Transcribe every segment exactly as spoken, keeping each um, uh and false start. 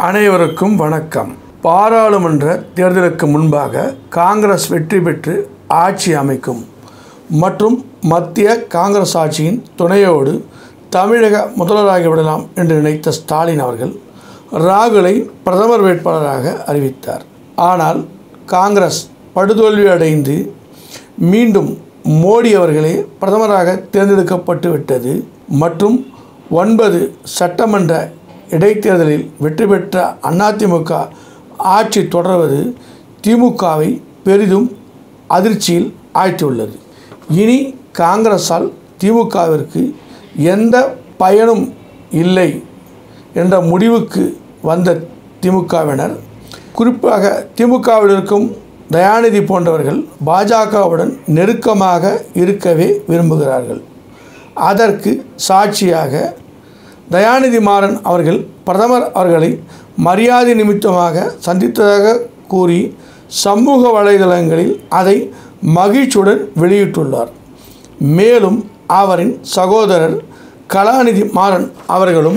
அனைவருக்கும் வணக்கம். பாராளுமன்ற தேர்தலுக்கு முன்பாக காங்கிரஸ் வெற்றி பெற்று ஆட்சி அமைக்கும் மற்றும் மத்திய காங்கிரஸ் ஆட்சியின் துணையோடு தமிழக முதல்வராகிவிடலாம் என்று நினைத்த ஸ்டாலின் அவர்கள் ராகுலை பிரதமர் வேட்பாளராக அறிவித்தார். ஆனால் காங்கிரஸ் படுதோல்வி அடைந்து மீண்டும் மோடி அவர்களே பிரதமராக தேர்ந்தெடுக்கப்பட்டு விட்டது மற்றும் ஒன்பது சட்டமன்ற இடைத்தேர்தலில் வெற்றி பெற்ற அதிமுக ஆட்சி தொடர்வது திமுகவை பெரிதும் அதிர்ச்சியில் ஆழ்த்தியுள்ளது. இனி காங்கிரஸால் திமுகவிற்கு எந்த பயனும் இல்லை என்ற முடிவுக்கு வந்த திமுகவினர், குறிப்பாக திமுகவில் இருக்கும் தயாநிதி போன்றவர்கள் பாஜகவுடன் நெருக்கமாக இருக்கவே விரும்புகிறார்கள். அதற்கு சாட்சியாக தயாநிதி மாறன் அவர்கள் பிரதமர் அவர்களை மரியாதை நிமித்தமாக சந்தித்ததாக கூறி சமூக வலைதளங்களில் அதை மகிழ்ச்சியுடன் வெளியிட்டுள்ளார். மேலும் அவரின் சகோதரர் கலாநிதி மாறன் அவர்களும்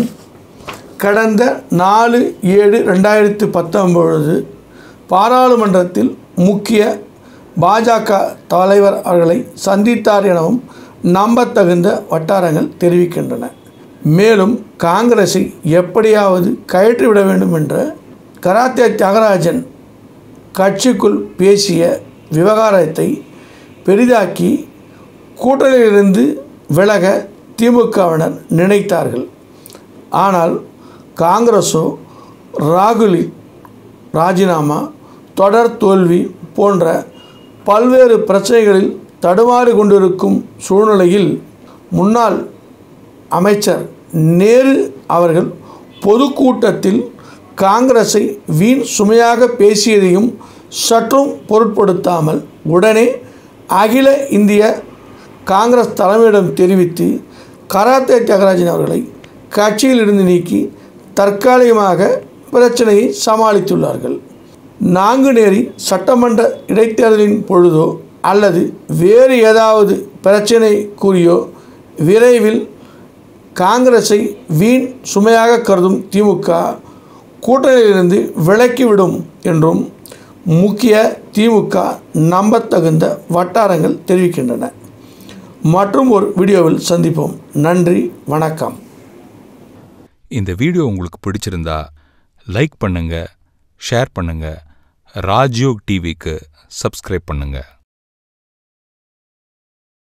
கடந்த நாலு ஏழு ரெண்டாயிரத்து பத்தொன்பது பாராளுமன்றத்தில் முக்கிய பாஜக தலைவர் அவர்களை சந்தித்தார் எனவும் நம்பத்தகுந்த வட்டாரங்கள் தெரிவிக்கின்றன. மேலும் காங்கிரஸை எப்படியாவது கயற்றிவிட வேண்டும் என்ற கராத்தே தியாகராஜன் கட்சிக்குள் பேசிய விவகாரத்தை பெரிதாக்கி கூட்டணியிலிருந்து விலக திமுகவினர் நினைத்தார்கள். ஆனால் காங்கிரஸோ ராகுலின் ராஜினாமா, தொடர் தோல்வி போன்ற பல்வேறு பிரச்சனைகளில் தடுமாறி கொண்டிருக்கும் சூழ்நிலையில் முன்னாள் அமைச்சர் நேரு அவர்கள் பொதுக்கூட்டத்தில் காங்கிரஸை வீண் சுமையாக பேசியதையும் சற்றும் பொருட்படுத்தாமல் உடனே அகில இந்திய காங்கிரஸ் தலைமையிடம் தெரிவித்து கராத்தே தியாகராஜன் அவர்களை கட்சியிலிருந்து நீக்கி தற்காலிகமாக பிரச்சனையை சமாளித்துள்ளார்கள். நாங்குநேரி சட்டமன்ற இடைத்தேர்தலின் பொழுதோ அல்லது வேறு ஏதாவது பிரச்சனை கூறியோ விரைவில் காங்கிரஸை வீண் சுமையாக கருதும் திமுக கூட்டணியிலிருந்து விலக்கிவிடும் என்றும் முக்கிய திமுக நம்பத்தகுந்த வட்டாரங்கள் தெரிவிக்கின்றன. மற்றும் ஒரு வீடியோவில் சந்திப்போம். நன்றி, வணக்கம். இந்த வீடியோ உங்களுக்கு பிடிச்சிருந்தா லைக் பண்ணுங்க, ஷேர் பண்ணுங்க, ராஜ்யோக் டிவிக்கு சப்ஸ்கிரைப் பண்ணுங்க.